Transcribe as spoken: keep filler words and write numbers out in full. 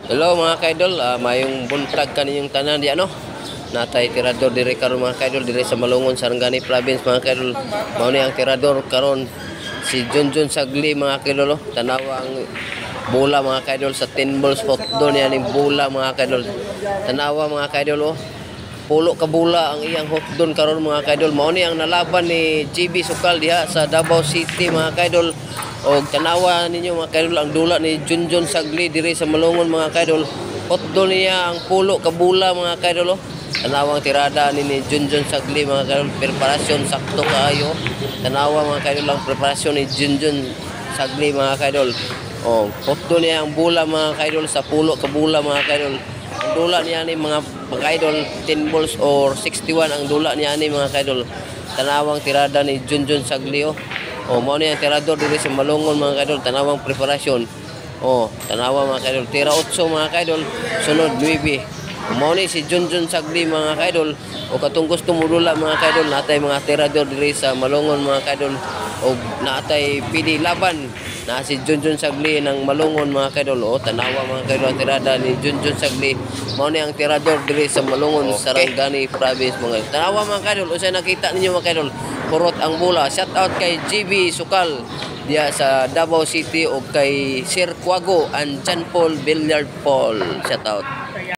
Hello mga kaidol, uh, mayong buntag kaninyong tanan di ano. Natay tirador dire karon mga kaidol dire sa Malungon, Sarangani province mga kaidol. Mao ni ang tirador karon si Junjun Sagli mga kaidol. Oh. Tanawa ang bola mga kaidol sa ten balls pot doon yan yung bola mga kaidol. Tanawa mga kaidol oh. Pulo ka bola ang iyang hotdon karon mga kaidol. Mao ni ang nalaban ni G B Sukal diha sa Davao City mga kaidol. Og tanawa ninyo mga kaidol ang dula ni Junjun Sagli diri sa Malungon mga kaidol. Hotdon niya ang pulo ka bola mga kaidol. Oh. Tanawang tirada ni, ni Junjun Sagli mga kaidol. Preparasyon sakto kaayo. Tanawa mga kaidol ang preparasyon ni Junjun Sagli mga kaidol. Oh, hotdon niya ang bola mga kaidol sa pulo ka bola mga kaidol. Ang dula niya ni mga mga kaidol ten balls or sixty-one ang dula niya ni mga kaidol. Tanawang tirada ni Junjun Sagli oh. Oh, mao ni ang tirador diri sa Malungon mga kaidol, tanawang preparasyon. Oh, tanawa mga kaidol, tira otso mga kaidol, sunod nine. Mao ni si Junjun Sagli mga kaidol. O katong gusto mo dula mga kaidol, natay mga tirador diri sa Malungon mga kaidol. O natay pili laban na si Junjun Sagli ng Malungon mga kaidol. O tanawa mga kaidol ang tirada ni Junjun Sagli. Mao ni ang tirador diri sa Malungon, okay. Sarangani province mga. Tanawa mga kaidol, unsay nakita ninyo mga kaidol? Kurot ang bola. Shout out kay G B Sukal diya sa Davao City o kay Sir Quago and John Paul Billiard Paul. Shout out.